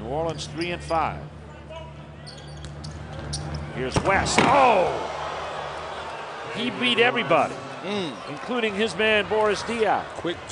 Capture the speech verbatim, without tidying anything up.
New Orleans three and five. Here's West. Oh! He beat everybody, mm. including his man Boris Diaw. Quick